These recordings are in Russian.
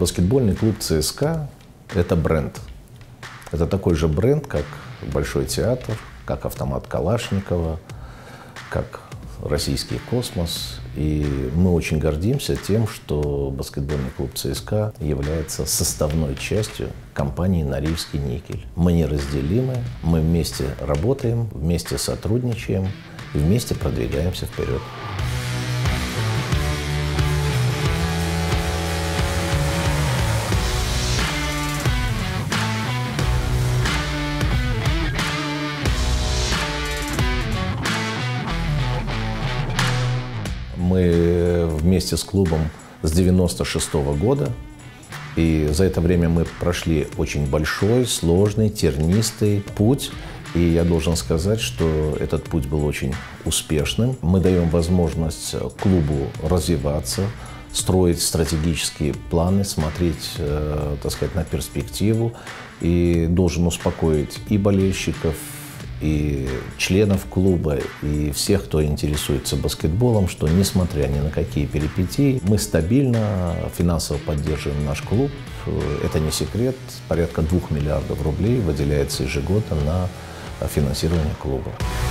Баскетбольный клуб ЦСКА – это бренд. Это такой же бренд, как Большой театр, как автомат Калашникова, как российский космос. И мы очень гордимся тем, что баскетбольный клуб ЦСКА является составной частью компании «Норильский никель». Мы неразделимы, мы вместе работаем, вместе сотрудничаем и вместе продвигаемся вперед. Мы вместе с клубом с 1996 года, и за это время мы прошли очень большой, сложный, тернистый путь. И я должен сказать, что этот путь был очень успешным. Мы даем возможность клубу развиваться, строить стратегические планы, смотреть, так сказать, на перспективу. И должен успокоить и болельщиков, и членов клуба, и всех, кто интересуется баскетболом, что несмотря ни на какие перипетии, мы стабильно финансово поддерживаем наш клуб. Это не секрет, порядка 2 миллиардов рублей выделяется ежегодно на финансирование клуба.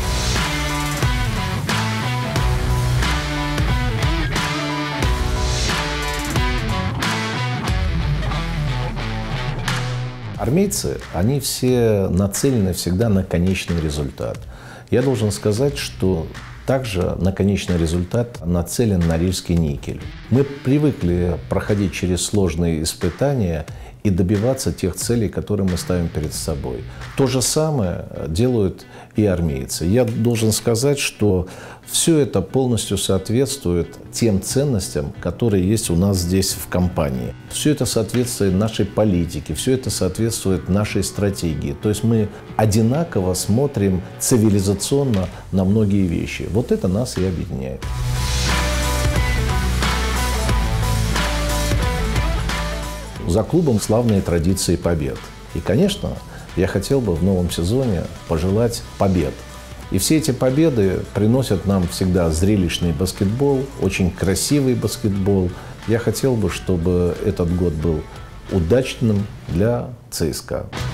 Армейцы, они все нацелены всегда на конечный результат. Я должен сказать, что также на конечный результат нацелен Норильский никель. Мы привыкли проходить через сложные испытания и добиваться тех целей, которые мы ставим перед собой. То же самое делают и армейцы. Я должен сказать, что все это полностью соответствует тем ценностям, которые есть у нас здесь в компании. Все это соответствует нашей политике, все это соответствует нашей стратегии. То есть мы одинаково смотрим цивилизационно на многие вещи. Вот это нас и объединяет. За клубом славные традиции побед. И, конечно, я хотел бы в новом сезоне пожелать побед. И все эти победы приносят нам всегда зрелищный баскетбол, очень красивый баскетбол. Я хотел бы, чтобы этот год был удачным для ЦСКА.